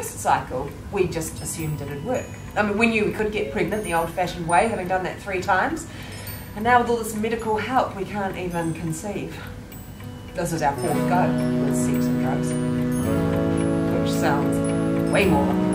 first cycle, we just assumed it'd work. I mean, we knew we could get pregnant the old-fashioned way, having done that 3 times. And now with all this medical help, we can't even conceive. This is our 4th go with sex and drugs, which sounds way more